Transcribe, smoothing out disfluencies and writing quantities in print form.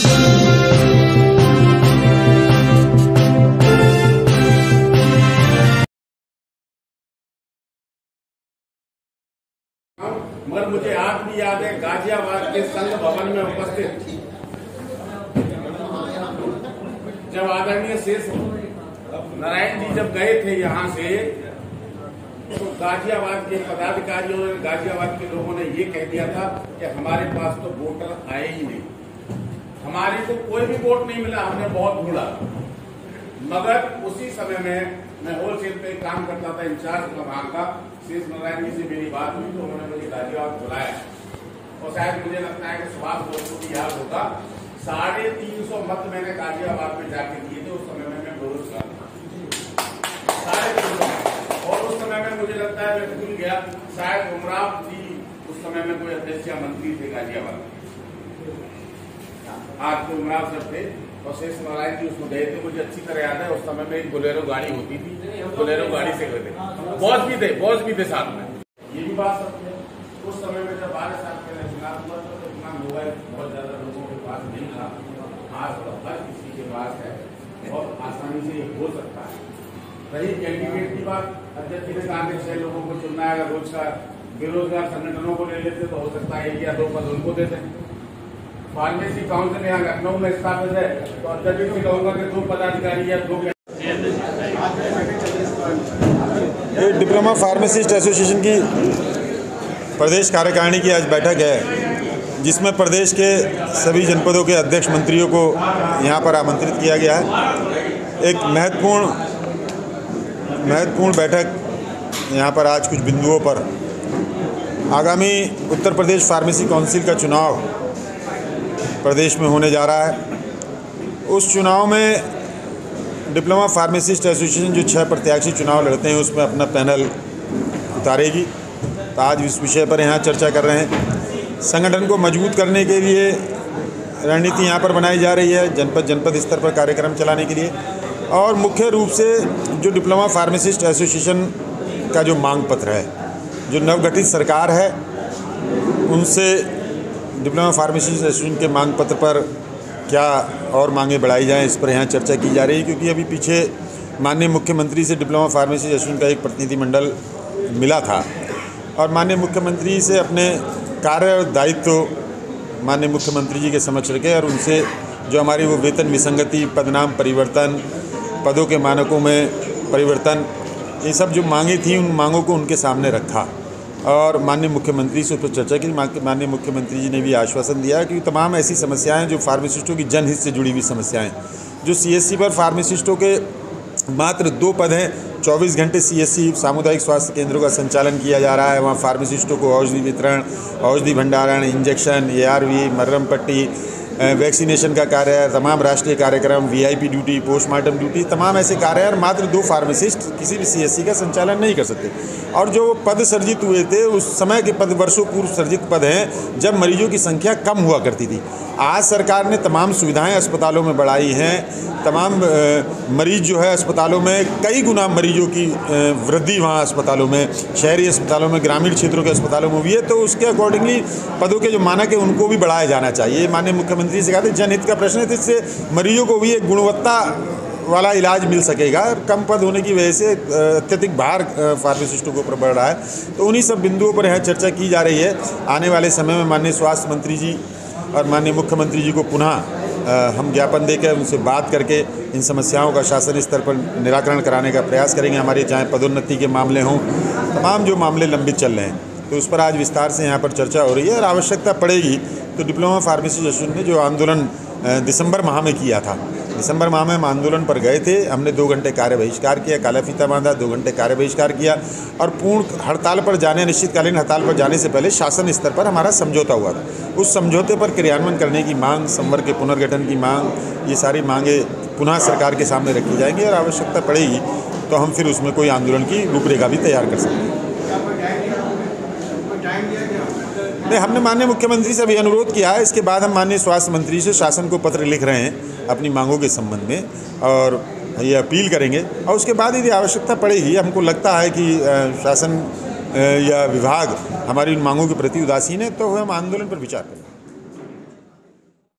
मगर मुझे आज भी याद है गाजियाबाद के संघ भवन में उपस्थित जब आदरणीय शेष नारायण जी जब गए थे यहाँ से, तो गाजियाबाद के पदाधिकारियों ने, गाजियाबाद के लोगों ने ये कह दिया था कि हमारे पास तो वोटर आए ही नहीं, हमारे को कोई भी वोट नहीं मिला, हमने बहुत ढूंढा। मगर उसी समय में मैं होलसेल पे काम करता था, इंचार्ज वहां का। शेष नारायण जी से मेरी बात हुई तो उन्होंने मुझे गाजियाबाद बुलाया और शायद मुझे लगता है कि सुभाष बोस को भी याद होगा, 350 मत मैंने गाजियाबाद में जाके दिए थे। उस समय में मैं बेरोजगार था, 350। और उस समय में मुझे लगता है मैं भूल गया, शायद उमराव जी उस समय में कोई अध्यक्ष या मंत्री थे गाजियाबाद। आज तो उमराव सब थे और शेष नारायण जी उसमें गए थे। मुझे अच्छी तरह याद है, उस समय में एक बोलेरो गाड़ी होती थी, बोलेरो गाड़ी से गए थे, बॉस भी थे साथ में। ये भी बात सत्य है, उस समय में जब 12 साल पहले चुनाव हुआ था तो इतना मोबाइल बहुत ज्यादा लोगों के पास नहीं था। आज तो हर किसी के पास है और आसानी से ये हो सकता है। रही कैंडिडेट की बात, अध्यक्ष जी ने कहा कि 6 लोगों को चुनना है, अगर रोजगार बेरोजगार संगठनों को ले लेते तो हो सकता है 1 या 2 पद उनको देते। फार्मेसी काउंसिल यहाँ लखनऊ में स्थापित है तो अध्यक्ष जी से कहूँगा कि 2 पदाधिकारी या 2। डिप्लोमा फार्मासिस्ट एसोसिएशन की प्रदेश कार्यकारिणी की आज बैठक है, जिसमें प्रदेश के सभी जनपदों के अध्यक्ष मंत्रियों को यहाँ पर आमंत्रित किया गया है। एक महत्वपूर्ण बैठक यहाँ पर आज कुछ बिंदुओं पर आगामी उत्तर प्रदेश फार्मेसी काउंसिल का चुनाव प्रदेश में होने जा रहा है। उस चुनाव में डिप्लोमा फार्मासिस्ट एसोसिएशन जो 6 प्रत्याशी चुनाव लड़ते हैं उसमें अपना पैनल उतारेगी। तो आज इस विषय पर यहाँ चर्चा कर रहे हैं। संगठन को मजबूत करने के लिए रणनीति यहाँ पर बनाई जा रही है, जनपद स्तर पर कार्यक्रम चलाने के लिए। और मुख्य रूप से जो डिप्लोमा फार्मासिस्ट एसोसिएशन का जो मांग पत्र है, जो नवगठित सरकार है उनसे डिप्लोमा फार्मासिस्ट एसोसिएशन के मांग पत्र पर क्या और मांगे बढ़ाई जाएं, इस पर यहाँ चर्चा की जा रही है। क्योंकि अभी पीछे माननीय मुख्यमंत्री से डिप्लोमा फार्मेसी एसोसिएशन का एक प्रतिनिधिमंडल मिला था और माननीय मुख्यमंत्री से अपने कार्य और दायित्व माननीय मुख्यमंत्री जी के समक्ष रखे और उनसे जो हमारी वो वेतन विसंगति, पदनाम परिवर्तन, पदों के मानकों में परिवर्तन, ये सब जो मांगे थी उन मांगों को उनके सामने रखा और माननीय मुख्यमंत्री से उस पर चर्चा की। माननीय मुख्यमंत्री जी ने भी आश्वासन दिया कि तमाम ऐसी समस्याएं जो फार्मासिस्टों की जनहित से जुड़ी हुई समस्याएं, जो सीएससी पर फार्मासिस्टों के मात्र 2 पद हैं, 24 घंटे सीएससी सामुदायिक स्वास्थ्य केंद्रों का संचालन किया जा रहा है। वहाँ फार्मासिस्टों को औषधि वितरण, औषधि भंडारण, इंजेक्शन, ARV, मर्रम पट्टी, वैक्सीनेशन का कार्य, तमाम राष्ट्रीय कार्यक्रम, VIP ड्यूटी, पोस्टमार्टम ड्यूटी, तमाम ऐसे कार्य और मात्र 2 फार्मासिस्ट किसी भी CSC का संचालन नहीं कर सकते। और जो पद सर्जित हुए थे उस समय के पद वर्षों पूर्व सर्जित पद हैं जब मरीजों की संख्या कम हुआ करती थी। आज सरकार ने तमाम सुविधाएं अस्पतालों में बढ़ाई हैं, तमाम मरीज जो है अस्पतालों में कई गुना मरीजों की वृद्धि वहाँ अस्पतालों में, शहरी अस्पतालों में, ग्रामीण क्षेत्रों के अस्पतालों में हुई है। तो उसके अकॉर्डिंगली पदों के जो मानक है उनको भी बढ़ाया जाना चाहिए। माननीय मुख्यमंत्री से कहा था जनहित का प्रश्न है, तो इससे मरीजों को भी एक गुणवत्ता वाला इलाज मिल सकेगा। कम पद होने की वजह से अत्यधिक भार फार्मासिस्टों के ऊपर बढ़ रहा है। तो उन्हीं सब बिंदुओं पर यहाँ चर्चा की जा रही है। आने वाले समय में माननीय स्वास्थ्य मंत्री जी और माननीय मुख्यमंत्री जी को पुनः हम ज्ञापन देकर उनसे बात करके इन समस्याओं का शासन स्तर पर निराकरण कराने का प्रयास करेंगे। हमारे चाहे पदोन्नति के मामले हों, तमाम जो मामले लंबित चल रहे हैं तो उस पर आज विस्तार से यहाँ पर चर्चा हो रही है। और आवश्यकता पड़ेगी तो डिप्लोमा फार्मेसी एसोसिएशन ने जो आंदोलन दिसंबर माह में किया था, दिसंबर माह में हम आंदोलन पर गए थे। हमने 2 घंटे कार्य बहिष्कार किया, काला फीता बांधा, 2 घंटे कार्य बहिष्कार किया और पूर्ण हड़ताल पर जाने, अनिश्चितकालीन हड़ताल पर जाने से पहले शासन स्तर पर हमारा समझौता हुआ था। उस समझौते पर क्रियान्वयन करने की मांग, संवर्ग के पुनर्गठन की मांग, ये सारी मांगे पुनः सरकार के सामने रखी जाएंगी और आवश्यकता पड़ेगी तो हम फिर उसमें कोई आंदोलन की रूपरेखा भी तैयार कर सकते हैं। नहीं, हमने माननीय मुख्यमंत्री से भी अनुरोध किया है। इसके बाद हम माननीय स्वास्थ्य मंत्री से शासन को पत्र लिख रहे हैं अपनी मांगों के संबंध में और ये अपील करेंगे। और उसके बाद यदि आवश्यकता पड़ेगी, हमको लगता है कि शासन या विभाग हमारी उन मांगों के प्रति उदासीन है, तो हम आंदोलन पर विचार करेंगे।